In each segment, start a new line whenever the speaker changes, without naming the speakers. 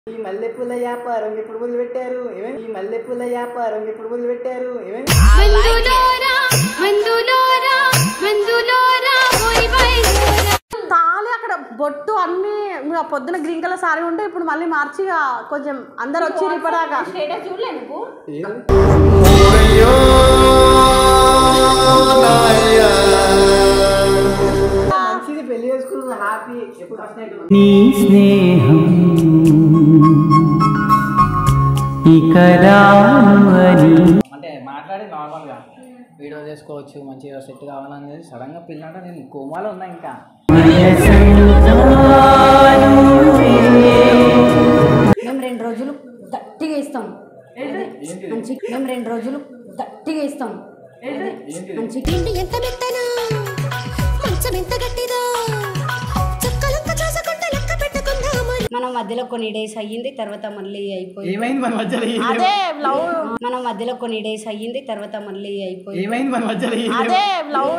ఈ మల్లెపూల వ్యాపారం ఎప్పుడు మొదలుపెట్టారు? ఈ మల్లెపూల వ్యాపారం ఎప్పుడు మొదలుపెట్టారు?
తాళి అక్కడ బొట్టు అన్ని పొద్దున గ్రీన్ కలర్ సారీ ఉంటే ఇప్పుడు మళ్ళీ మార్చి కొంచెం అందరు వచ్చి ఇప్పటిదాకా
స్టేటస్ చూడలే నువ్వు
మంచిది పెళ్లి చేసుకున్న హ్యాపీ ఎప్పుడు
నీ స్నేహం
అంటే మాట్లాడి నార్మల్గా వీడియో చేసుకోవచ్చు మంచిగా సెట్ కావాలనేది సడన్గా పెళ్ళి అంటే నేను కోమాలో ఉన్నా ఇంకా
మేము 2 రోజులు గట్టిగా ఇస్తాం మంచి మేము 2 రోజులు గట్టిగా ఇస్తాం మంచి
ఎంత మెత్తనా మంచం ఎంత గట్టిదా చక్కలంక చూసుకుంటే లెక్క పెట్టుకుందాము
మనం మధ్యలో కొన్ని డేస్ అయ్యింది తర్వాత మళ్ళీ అయిపోయింది
ఏమైంది మన మధ్యలో
అదే లవ్
మనం మధ్యలో కొన్ని డేస్ అయ్యింది తర్వాత మళ్ళీ అయిపోయింది
ఏమైంది మన మధ్యలో
అదే లవ్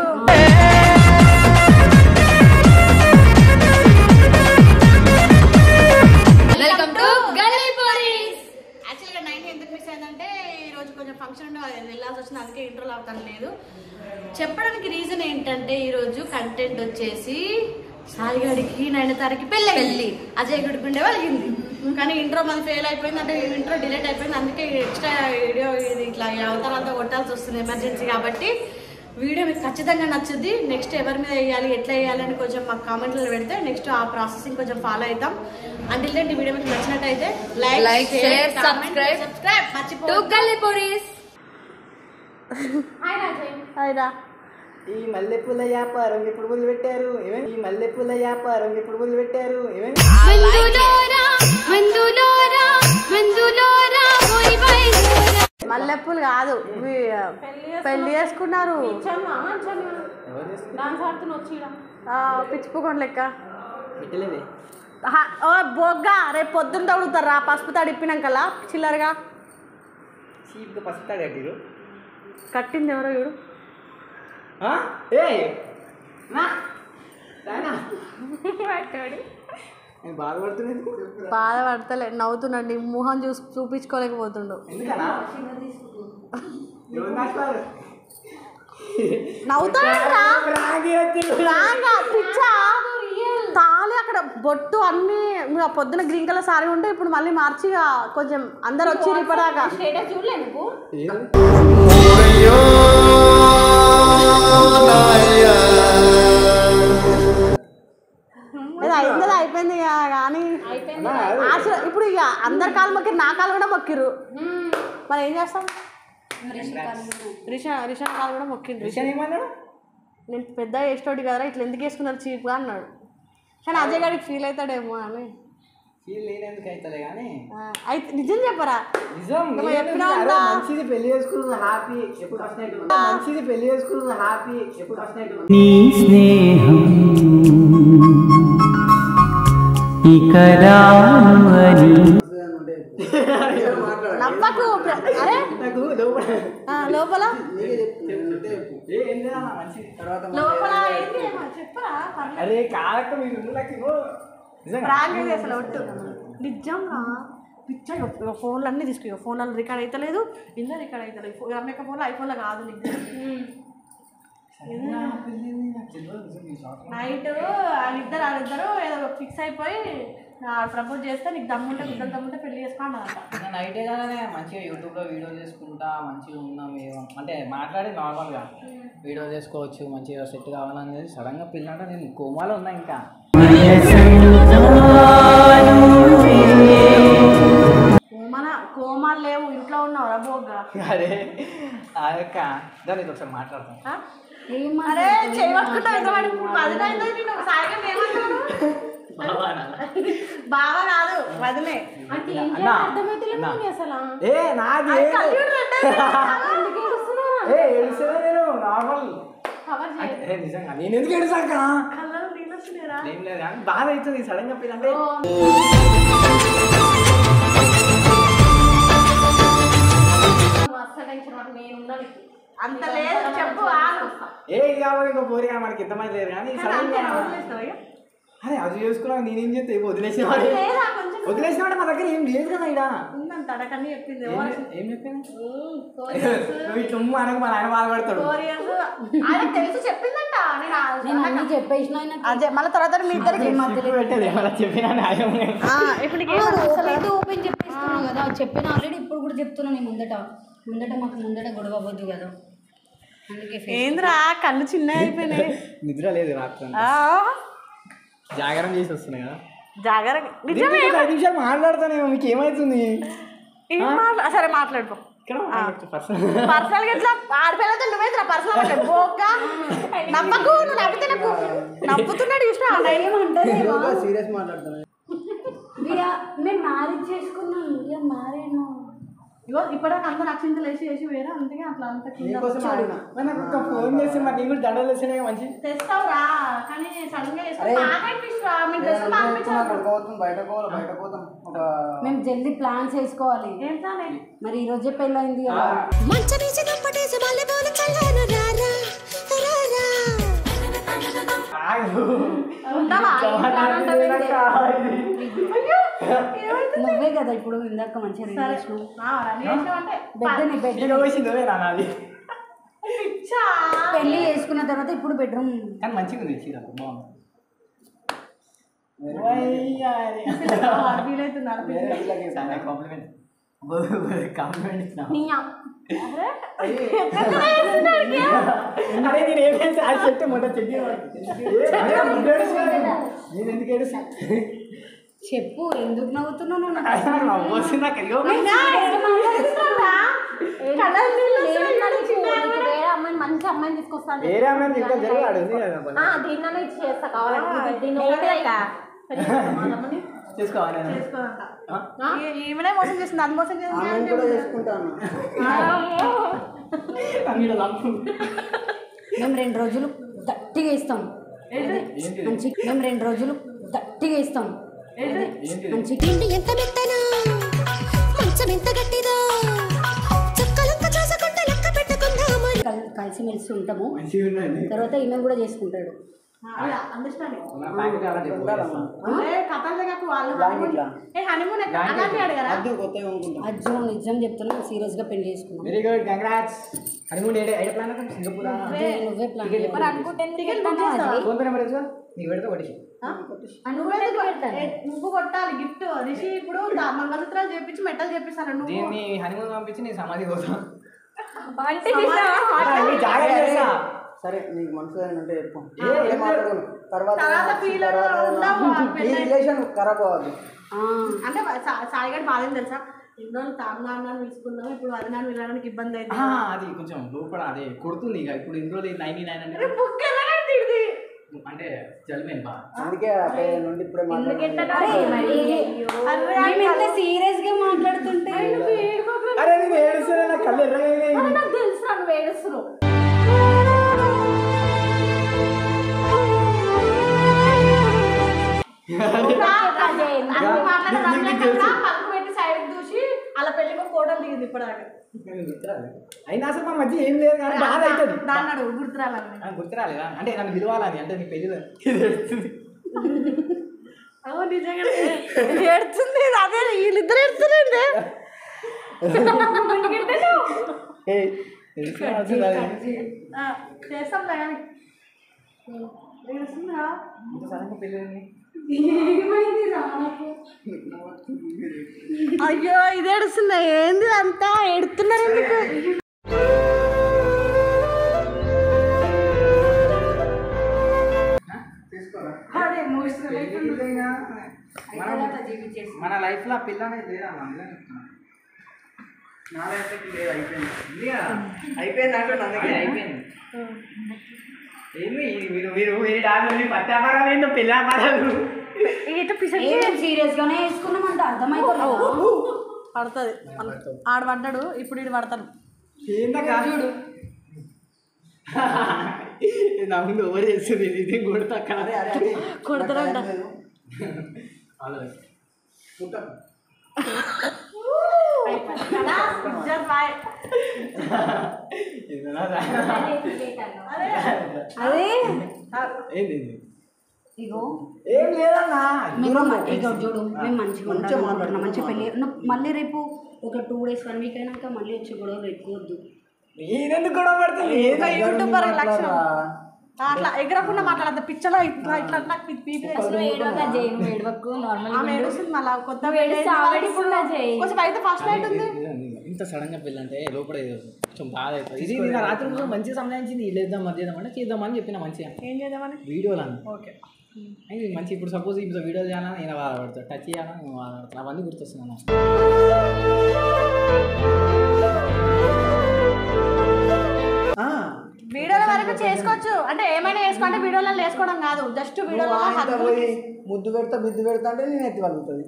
వెల్కమ్ టు గల్లీ పోరీస్.
యాక్చువల్గా 9 ఎందుకు మిస్ అయిందంటే ఈరోజు కొంచెం ఫంక్షన్ ఉండే వెళ్ళాల్సి వచ్చింది, అందుకే ఇంట్రోలో అవుతాను లేదు. చెప్పడానికి రీజన్ ఏంటంటే ఈరోజు కంటెంట్ వచ్చేసి సాయిగాడికి నయనతారకి పెళ్ళి అజయ్ గడికి ఉండే వాళ్ళకి కానీ ఇంట్రో మనది ఫెయిల్ అయిపోయింది, అంటే ఇంట్రో డిలీట్ అయిపోయింది. అందుకే ఎక్స్ట్రా వీడియో ఇది ఇట్లా అవతారాలతో కొట్టాల్సి వస్తుంది ఎమర్జెన్సీ కాబట్టి. వీడియో మీకు ఖచ్చితంగా నచ్చుద్ది. నెక్స్ట్ ఎవరి మీద వేయాలి ఎట్లా వేయాలని కొంచెం మాకు కామెంట్లో పెడితే నెక్స్ట్ ఆ ప్రాసెసింగ్ కొంచెం ఫాలో అవుతాం. అంటిల్ దెన్ ఈ వీడియో మీకు నచ్చినట్టయితే లైక్ షేర్ సబ్స్క్రైబ్ మర్చిపోవద్దు. హాయ్ రా.
ఈ మల్లెపూల వ్యాపారం ఎప్పుడు మొదలుపెట్టారు? ఈ మల్లెపూల వ్యాపారం ఎప్పుడు మొదలుపెట్టారు?
మల్లెపూలు కాదు పెళ్లి చేసుకున్నారు పిచ్చిపోకుండా లెక్క
పెట్టలేదే
ఓ బొగ్గా రేపు పొద్దున్న తడుగుతారు రా పసుపు తాడు ఇప్పినాకల్లా చిల్లరగా
చీప్గా పసుపుతాడు కట్టిరు
కట్టింది ఎవరో చూడు
నేను బాధపడుతున్నది
బాధపడతలే నవ్వుతున్నాడు మొహం చూపించుకోలేకపోతుండు పిచ్చా తాళి అక్కడ బొట్టు అన్ని పొద్దున గ్రీన్ కలర్ సారీ ఉంటే ఇప్పుడు మళ్ళీ మార్చి కొంచెం అందరు వచ్చి ఇప్పటిదాకా
స్టేటస్ చూడలే నువ్వు
అయిపోయింది కానీ ఇప్పుడు ఇక అందరి కాలు మొక్కిరు నా కాలు కూడా మొక్కిరు మరి ఏం చేస్తాం రిషాన్ కాలు కూడా మొక్కిండు నేను పెద్ద వేసేటోడి కదరా ఇట్లా ఎందుకు వేసుకున్నారు చీప్గా అన్నాడు కానీ అజయ్ గారికి ఫీల్ అవుతాడేమో అని అయితే నిజం చెప్పరా
మంచిది పెళ్లి చేసుకున్న హ్యాపీ ఎప్పుడు మంచిది పెళ్లి చేసుకున్న హ్యాపీ ఎప్పుడు
నీ స్నేహం ఇక రానువని
నవ్వకు అరే లోపల లోపల చెప్పరా
అరే కాలక్క
ప్రాంక్ చేసలే ఒట్టు నిజంగా పిచ్చా ఫోన్లు అన్నీ తీసుకు ఫోన్లలో రికార్డ్ అవుతలేదు ఇందులో రికార్డ్ అవుతలేదు అమ్మ ఫోన్లో ఐఫోన్లో కాదు నీకు నైట్ వాళ్ళిద్దరు ఏదో ఫిక్స్ అయిపోయి ప్రపోజ్ చేస్తే నీకు దమ్ముంటే గుడ్డలు దమ్ముంటే పెళ్లి చేసుకోవాలంట
నైటే కానీ మంచిగా యూట్యూబ్లో వీడియో చేసుకుంటా మంచిగా ఉన్నాం అంటే మాట్లాడి నార్మల్గా వీడియో చేసుకోవచ్చు మంచిగా సెట్ కావాలనేది సడన్గా పెళ్ళి అంటే నేను కోమాలో ఉన్నా ఇంకా
కోమాలు లేవు ఇంట్లో ఉన్నావు రబోగా
అరే అక్క దాన్ని ఒకసారి మాట్లాడతాం
అరే బావ కాదు వదిలే
నేను నార్మల్ నిజంగా నేను ఎందుకు ఏడుసాక ఏం లేదు కానీ బాధ అవుతుంది సడన్ గా పెళ్ళి అంటే
అంత లేదు చెప్పు
ఏ కావాలి ఇంకో పోరి మనకి ఇంతమంది లేరు కానీ అరే అది చేసుకున్నాక నేనేం చేస్తే వదిలేసిన వదిలేసిన మా దగ్గర ఏం లేదు కదా ఇక్కడ
ఉందంటాడా కానీ చెప్పింది
ఏం చెప్పింది నువ్వు ఇట్లా అనకు మా నాయన బాధపడతాడు
తెలుసు చెప్పిందంట
నేను అన్నీ చెప్పేసిన
అదే మళ్ళీ తర్వాత మీ ఇద్దరికి
పెట్టేది మళ్ళీ చెప్పినా న్యాయం
ఇప్పుడు
అసలు అయితే ఓపెన్ చెప్పేస్తున్నావు కదా చెప్పిన ఆల్రెడీ ఇప్పుడు కూడా చెప్తున్నా నేను ముందట మాకు ముందట గొడవ అవ్వద్దు కదా అందుకే
ఏంద్రా కళ్ళు చిన్న అయిపోయినాయి
నిద్ర లేదు రాత్రి జాగరణ చేసి వస్తున్నాయి కదా
జాగ్రత్త
5 నిమిషాలు మాట్లాడతానేమో మీకు ఏమవుతుంది
సరే మాట్లాడుకో
పర్సనల్
గా ఎట్లా ఆడపిల్లతో నువ్వేంద్రా పర్సనల్ బోక్క నమ్మకు నువ్వు నవ్వితే నాకు నవ్వుతున్నాడు చూసినా
సీరియస్ మాట్లాడుతున్నా
మేము మ్యారేజ్ చేసుకున్నాం ఇక మ్యారేజ్
ఇగో ఇప్పటిదాకా అందరూ అక్షింతలు వేసి వేరే అందుకే అట్లా అంత
ఫోన్ చేసి మరి నేను కూడా దండలు వేసినా మంచి
తెస్తావురా కానీ సడన్ గా
మేము జల్దీ ప్లాన్స్ వేసుకోవాలి మరి ఈ రోజే పెళ్ళయింది కదా
మంచమేసి దుప్పటేసి మల్లెపూలు చల్లాను రారా రారా
నువ్వే కదా ఇప్పుడు ఇందాక మంచిగా పెళ్లి చేసుకున్న తర్వాత ఇప్పుడు బెడ్రూమ్
కానీ మంచిగా ఉంది చీర బాగుంది కాంప్లిమెంట్ ఇచ్చిన అరే నేను ఏం చెప్తే మొదట నేను ఎందుకు ఏడుస్తా
చెప్పు ఎందుకు నవ్వుతున్నావు వేరే అమ్మాయిని మంచి అమ్మాయిని తీసుకొస్తాను
వేరే అమ్మాయిని
దీన్ని చేస్తా కావాలి
చేసుకోవాలి
ఈమెనే మోసం చేసింది అది మోసం
మేము 2 రోజులు గట్టిగా ఇస్తాం మంచి మేము 2 రోజులు గట్టిగా ఇస్తాం మంచి
తిండి ఎంత మెత్తనా మంచం ఎంత గట్టిదా చుక్కలంతా చూసుకుంటే లెక్క పెట్టుకుందాము
కలిసిమెలిసి ఉంటాము
మంచిగా ఉండండి
తర్వాత ఈమె కూడా చేసుకుంటాడు
అండర్స్టాండింగ్
అజ్జు నిజం చెప్తున్నా సీరియస్ గా పెళ్లి చేసుకున్నాం
very good congrats honeymoon idea plan అంటే సింగపూర్
నువ్వే ప్లాన్
ఫోన్ పే నెంబర్ వేసుకో నీకు పెడితే కొట్టేసి
నువ్వు కొట్టాలి గిఫ్ట్ రిషి ఇప్పుడు మంగళసూత్రాలు చేపించి మెట్టలు చేపిస్తాను నువ్వు
దీన్ని హనీమూన్ పంపించి నేను సమాధి కోసం
సరే నీకు మనసులో అంటే చెప్పు తర్వాత ఈ రిలేషన్ ఖరాబ్ అవ్వదు
అంటే సాయిగాడు బాధేం తెలుసా ఎన్నో తాను పిలుచుకున్నాము ఇప్పుడు అది నాన్న వెళ్ళడానికి ఇబ్బంది అయితే
అది కొంచెం లోపల అదే కొడుతుంది ఇక ఇప్పుడు ఇందులో 99 అంటే అంటే జల్మేన్ బా
అందుకే నుండి ఇప్పుడే
సీరియస్ గా మాట్లాడుతుంటే
అరే నేను ఏడుస్తున్నా నా కళ్ళు ఎర్రగా
నాకు తెలుసు నువ్వు ఏడుస్తున్నావు అలా పెళ్లికి ఫోటోలు దిగింది ఇప్పటిదాకా
అయినా అసలు మా మధ్య ఏం లేదు కానీ బాధ అవుతుంది
దాన్ని అడుగు గుర్తురాలని
గుర్తురాలేదా అంటే నన్ను పిలవాలని అంటే నీ పెళ్లి
అవును నిజంగా ఏడుతుంది అదే వీళ్ళిద్దరు ఏడుతుంది చేస్తాంలే కానీ ఏడుస్తుందా అయ్యో ఇది ఏడుస్తుందా ఏంది అంతా ఏడుతున్నారు ఎందుకు
మన లైఫ్ లో పిల్ల అనేది లేదా నా లైఫ్ లేదు అయిపోయింది అయిపోయింది అంటే అయిపోయింది ఏంది మీరు మీరు మీరు డాన్స్ పట్టాపరాలు ఏందో పిల్ల పడాలు
సీరియస్ గానే వేసుకున్నామంట అర్థమైపోతుంది
పడుతుంది ఆడు పడ్డాడు ఇప్పుడు ఇడు పడతాడు
ఏందా చూడు నా ముందు ఓవర్ చేస్తుంది ఇది కొడతా
కొడతాడంట
అదే
ఏంది
ఇగో
ఏం లేదన్నా
ఇగో చూడు మేము మంచిగా మాట్లాడుతున్నాం మంచిగా పెళ్ళి మళ్ళీ రేపు ఒక 2 days 1 week అయినాక మళ్ళీ వచ్చి గొడవలు ఎక్కువద్దు.
నేనెందుకు గొడవ పడుతుంది?
యూట్యూబర్ లక్షణం అట్లా ఎగరకుండా మాట్లాడద్దు పిచ్చలో ఇట్లా ఇట్లా అట్లా కొత్త కొంచెం అయితే ఫస్ట్ నైట్ ఉంది.
ఇంత సడన్గా పెళ్ళి అంటే లోపల కొంచెం బాధ అవుతుంది. ఇది నేను రాత్రి కొంచెం మంచిగా సంబంధించింది లేద్దాం అది చేద్దాం అంటే చేద్దామని చెప్పిన మంచిగా
ఏం చేద్దామని
వీడియోలు అని.
ఓకే
అది మంచి ఇప్పుడు సపోజ్ ఇప్పుడు వీడియో చేయాలని నేను బాధపడతాను, టచ్ చేయాలని నేను బాధపడతాను, అవన్నీ గుర్తొస్తున్నాను.
వీడియోల వరకు చేసుకోవచ్చు అంటే ఏమైనా చేసుకోంటే వీడియోలలో వేసుకోవడం కాదు, జస్ట్ వీడియోలో
ముద్దు పెడతా బిద్దు పెడతా అంటే నేను ఎత్తి వలుగుతుంది.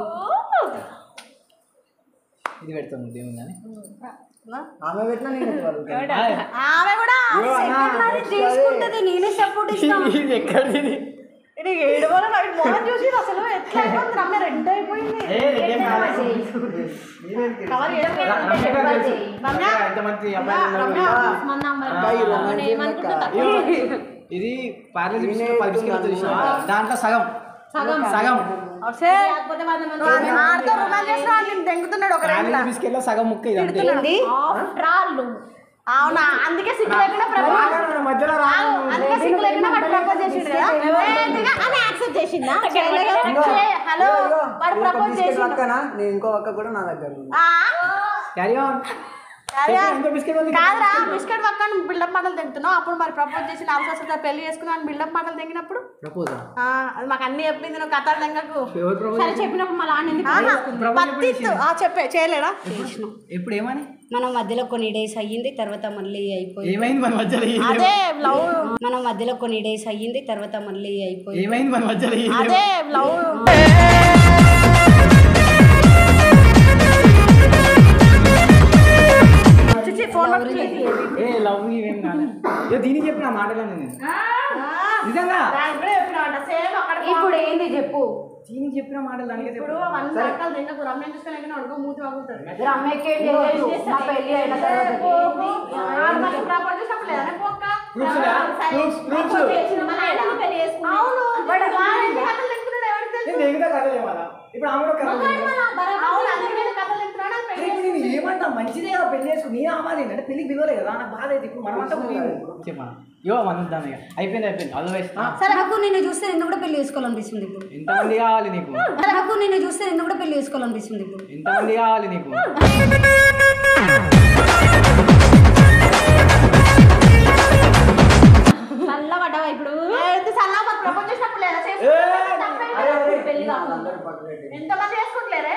ఇది పెడతాను దేవుని కానీ
ఆమె పెట్టినా నేను ఎత్తి వలుగుతాను.
ఆమె కూడా
తీసుకుంటది, నేనే సపోర్ట్ ఇస్తాను.
ఇది ఎక్కడిది?
ఇది 7 రోజులు మోహన్ చూసి అసలు ఎట్లా అయిపోతుంది రమ్య రెడ్ అయిపోయింది. కవర్
ఇది దాంట్లో సగం సగం
దెంగుతున్నాడు ఒక
బిస్కెట్ లో సగం ముక్క ఇది.
అవునా అందుకే సిగ్గు లేకుండా అందుకే సిగ్గు లేకుండా వాడు ప్రపోజ్ చేసిండు కదా అని యాక్సెప్ట్ చేసిందా? హలో వాడు ప్రపోజ్ చేసిండు.
నేను ఇంకో అక్క కూడా నా దగ్గర ఉంది.
కాదురా బిస్కెట్ పక్కన బిల్డప్ మాటలు తెంగుతున్నావు. అప్పుడు మరి ప్రపోజ్ చేసి 4 సంవత్సరాలు పెళ్లి చేసుకున్నాను బిల్డప్ మాటలు తెంగినప్పుడు అది మాకు అన్ని చెప్పింది. నువ్వు కథలు తెంగకు.
సరే చెప్పినప్పుడు మళ్ళీ
చెప్పే చేయలేడా?
ఎప్పుడు ఏమని
మన మధ్యలో కొన్ని డేస్ అయ్యింది, తర్వాత మళ్ళీ అయిపోయింది.
ఏమైంది మన మధ్యలో?
అదే లవ్
మన మధ్యలో కొన్ని డేస్ అయ్యింది, తర్వాత మళ్ళీ అయిపోయింది.
ఏమైంది మన మధ్యలో?
అదే లవ్
లవ్ ఇవేం కాదు. దీనికి చెప్పిన మాటలు నిజంగా
ఇప్పుడు ఏంది చెప్పు.
దీనికి చెప్పిన మాటలు దానికి
ఇప్పుడు రమ్య చూసుకొని అడుగు మూతి వాగుతాడు.
పెళ్లి అయిన తర్వాత
ఇప్పుడు ఏమంటా మంచిదే కదా పెళ్లి చేసుకుని నేను అమ్మాలి అంటే పెళ్లికి పిలవలే కదా నాకు బాధ అయితే ఇప్పుడు మనమంతా చెప్పాను ఇవో మనం అయిపోయింది అదర్వైజ్
నాకు నిన్ను చూస్తే ఎందుకు కూడా పెళ్లి చేసుకోవాలనిపిస్తుంది ఇప్పుడు.
ఎంతమంది కావాలి నీకు?
నాకు నిన్ను చూస్తే ఎందుకు కూడా పెళ్లి చేసుకోవాలనిపిస్తుంది ఇప్పుడు.
ఎంతమంది కావాలి నీకు?
చల్లబడ్డావా ఇప్పుడు? ప్రపోజ్ చేసినప్పుడు లేదా పెళ్లి ఎంతమంది చేసుకుంటలేరే?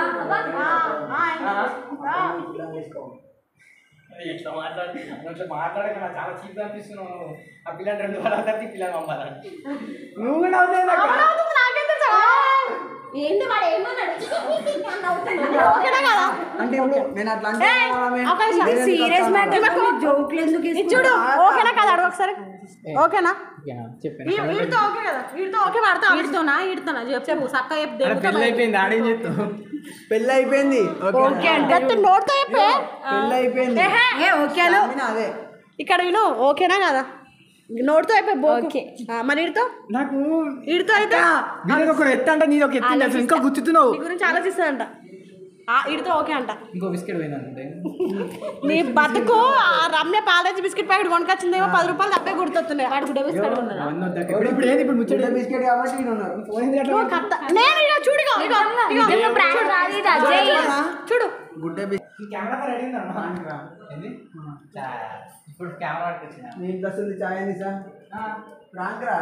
ఇట్లా మాట్లాడక నాకు చాలా చీప్ అనిపిస్తున్నావు. ఆ పిల్లని 2 వారాల తర్వాత పిల్లలు పంపాలని నువ్వు
నాకేం తెలుసా? ఏంటి వాడు ఏమన్నాడు? ఓకేనా కదా
అంటే నేను అట్లా అంటే
సీరియస్ మ్యాటర్ జోక్లు ఎందుకు
చూడు. ఓకేనా కదా అడుగు ఒకసారి. ఓకేనా
చెప్పాను
వీడితో ఓకే కదా? వీడితో ఓకే వాడతా వీడితోనా చెప్పు సక్క
పెళ్ళి అయిపోయింది ఆడేం చెప్తావు?
పెళ్ళి అయిపోయింది
ఓకే అంటే నోట్తో చెప్పే
పెళ్ళి అయిపోయింది
ఓకేనా
అదే
ఇక్కడ విను. ఓకేనా కదా? నోట్తో అయిపోయి ఓకే మరి వీడితో
నాకు
వీడితో అయితే
ఒక ఎత్తు అంటే నీది ఒక ఎత్తు ఇంకా గుర్తుతున్నావు.
నీ గురించి ఆలోచిస్తాడంట. వీడితో ఓకే అంట.
ఇంకో బిస్కెట్ పోయిందంటే
నీ బతుకు ఆ రమ్య పాలేజీ బిస్కెట్ ప్యాకెట్ కొనుకొచ్చిందేమో 10 రూపాయలు తప్పే గుర్తొస్తున్నాయి. వాడు గుడ్డ బిస్కెట్
ఇప్పుడు ఏంది ఇప్పుడు ముచ్చట
బిస్కెట్ కాబట్టి వీడు ఉన్నారు.
చూడు
గుడ్డ
కెమెరా రెడీ ఉందమ్మా. ఇప్పుడు కెమెరా వచ్చిన
మీ ఇంట్లో వస్తుంది చాయ్ అని సార్ రాంక్రా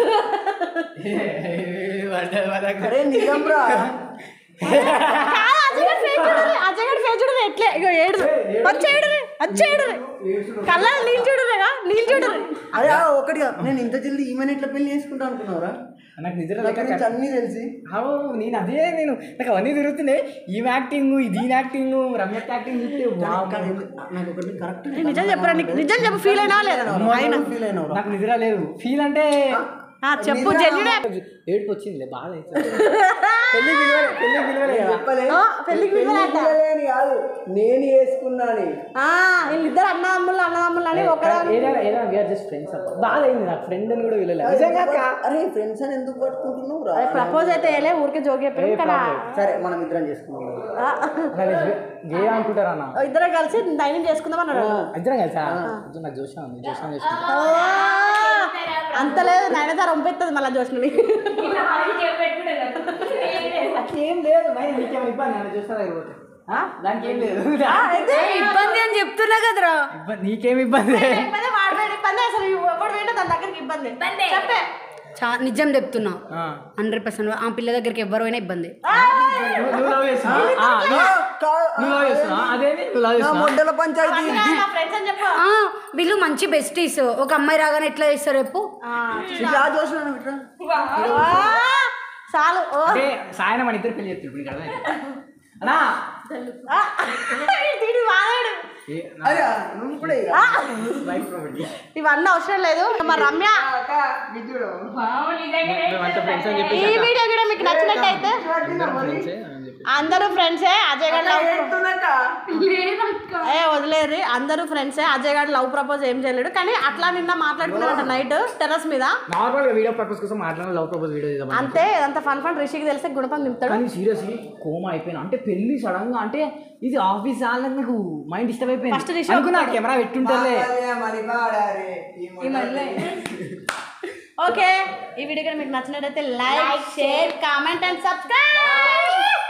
అరే నిజం రా.
అజయ్ ఫేస్ చూడదు ఎట్లే ఇగో ఏడు వచ్చేడు కళ్ళ నీళ్ళు చూడరుగా నీళ్ళు చూడరు.
అరే ఒకటిగా నేను ఇంత జల్దీ ఈమెను ఎట్లా పెళ్లి చేసుకుంటా అనుకున్నావురా?
నాకు నిజంగా
అన్నీ తెలిసి
నేను అదే నాకు అవన్నీ తిరుగుతున్నాయి. ఈ యాక్టింగ్ దీని యాక్టింగ్ రమ్య యాక్టింగ్
నాకు ఒకటి కరెక్ట్
నిజం చెప్పరా? నిజం చెప్పు ఫీల్ అయినా లేదా?
ఫీల్ అయినా
నాకు నిద్ర లేదు. ఫీల్ అంటే
చెప్పు జెన్యునే
ఏడుపు వచ్చింది బాగా అవుతుంది. పెళ్ళి పిలవలే కదా.
పెళ్ళికి
పిల్లలేని కాదు నేను వేసుకున్నాను.
వీళ్ళిద్దరు అన్నదమ్ములు అని
జస్ట్ ఫ్రెండ్స్ బాగా అయింది. నాకు ఫ్రెండ్ అని కూడా పిలవలేదు నిజంగా.
అరే ఫ్రెండ్స్ అని ఎందుకు పట్టుకుంటున్నావు రా?
ప్రపోజ్ అయితే వేయలే, ఊరికే జోక్ చెప్పారు కదా.
సరే మనం ఇద్దరం చేసుకున్నాం.
గే అనుకుంటారా అన్న?
ఇద్దరం కలిసి డైనింగ్ చేసుకుందాం అన్నాడు.
ఇద్దరం కలిసా? నాకు జోషం ఉంది, జోషం చేసుకుంటా.
అంత లేదు, నైనా రొంపెత్తది మళ్ళీ జోష్ని.
అట్లేం లేదు, నీకేమో ఇబ్బంది నన్ను చూస్తా పోతే దానికి ఏం లేదు.
ఇబ్బంది అని చెప్తున్నా కదరా.
నీకేమి ఇబ్బంది?
వాడబడి ఇబ్బంది అసలు ఎప్పుడు పోయినా దాని దగ్గరికి ఇబ్బంది చెప్పే.
నిజం చెప్తున్నా 100%. ఆ పిల్ల దగ్గరికి ఎవరు అయినా ఇబ్బంది.
మొడ్డల పంచాయతీ.
ఫ్రెండ్స్ అని చెప్పు.
వీళ్ళు మంచి బెస్టీస్. ఒక అమ్మాయి రాగానే ఎట్లా చేస్తారు చెప్పు.
చాలు
సాయన మన ఇద్దరు పెళ్లి చెప్తాడు అన్నా.
ఇవన్నీ అవసరం లేదు. మా రమ్య ఈ వీడియో కూడా మీకు నచ్చినట్టయితే అందరూ ఫ్రెండ్సే. అజయ్ గారు వదిలేరు, అందరూ ఫ్రెండ్సే. అజయ్ గారు లవ్ ప్రపోజ్ ఏం చేయలేడు, కానీ అట్లా నిన్న మాట్లాడుకున్నారంట నైట్ టెర్రస్ మీద.
నార్మల్ గా వీడియో పర్పస్ కోసం మాట్లాడిన లవ్ ప్రపోజ్ వీడియో
అంతే. అంత ఫన్ రిషికి తెలిస్తే గుణపం నింపుతాడు.
కానీ సీరియస్లీ కోమా అయిపోయినా. అంటే పెళ్లి సడన్ గా అంటే ఇది ఆఫీస్ వాళ్ళకి నాకు మైండ్ డిస్టర్బ్ అయిపోయింది.
ఫస్ట్ రిషి
అనుకున్నా కెమెరా పెట్టుంటారులే.
ఓకే, ఈ వీడియో మీకు నచ్చినట్టయితే like, share, comment and subscribe.